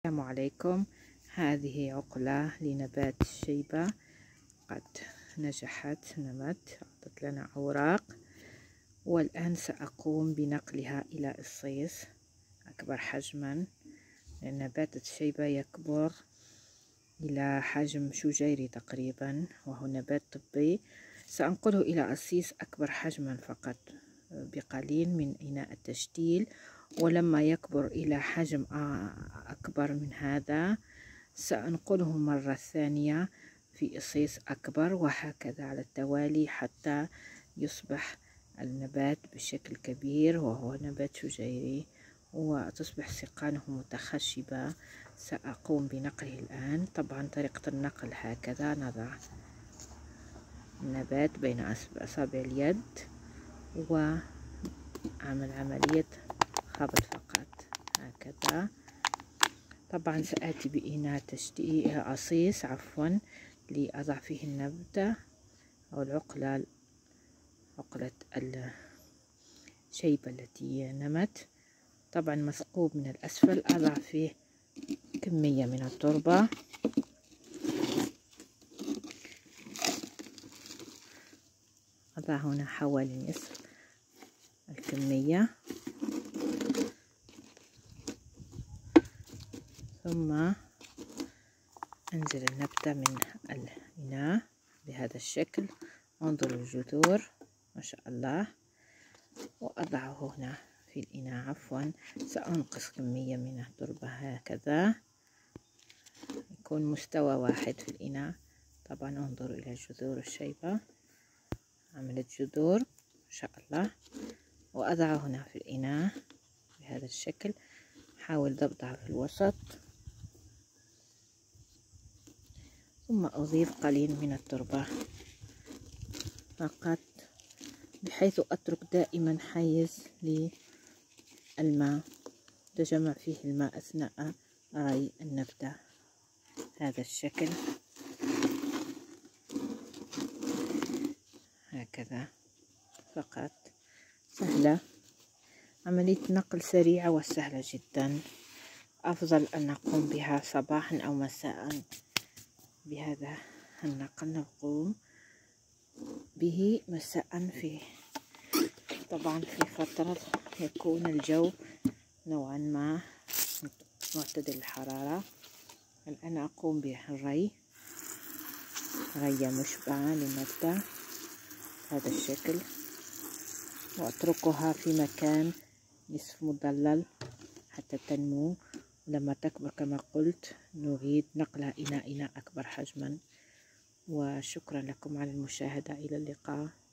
السلام عليكم. هذه عقلة لنبات الشيبة قد نجحت، نمت، أعطت لنا أوراق، والآن سأقوم بنقلها إلى إصيص أكبر حجما، لأن نبات الشيبة يكبر إلى حجم شجيري تقريبا، وهو نبات طبي. سأنقله إلى إصيص أكبر حجما فقط بقليل من إناء التشتيل، ولما يكبر إلى حجم أكبر من هذا سأنقله مرة ثانية في إصيص أكبر، وهكذا على التوالي حتى يصبح النبات بشكل كبير، وهو نبات شجيري، وتصبح ساقانه متخشبة. سأقوم بنقله الآن. طبعا طريقة النقل هكذا: نضع النبات بين أصابع اليد وأعمل عملية خبط فقط هكذا. طبعا سآتي بإناء تشتيل أصيص لأضع فيه النبتة أو عقلة الشيبة التي نمت. طبعا مثقوب من الأسفل. أضع فيه كمية من التربة، أضع هنا حوالي نصف الكمية، ثم أنزل النبتة من الإناء بهذا الشكل. انظروا الجذور ما شاء الله. وأضعه هنا في الإناء. سأنقص كمية من التربة هكذا، يكون مستوى واحد في الإناء. طبعا انظروا إلى جذور الشيبة، عملت جذور ما شاء الله. وأضعه هنا في الإناء بهذا الشكل. حاول ضبطها في الوسط، ثم أضيف قليل من التربة فقط، بحيث أترك دائما حيز للماء، تجمع فيه الماء أثناء ري النبتة. هذا الشكل هكذا فقط. سهلة، عملية نقل سريعة وسهلة جدا. أفضل أن نقوم بها صباحا أو مساء. بهذا النقل نقوم به مساء، طبعا في فترة يكون الجو نوعا ما معتدل الحرارة. الآن أقوم بالري رية مشبعة للنبتة هذا الشكل، وأتركها في مكان نصف مظلل حتى تنمو. لما تكبر كما قلت نعيد نقلها إلى إناء أكبر حجما. وشكرا لكم على المشاهدة. إلى اللقاء.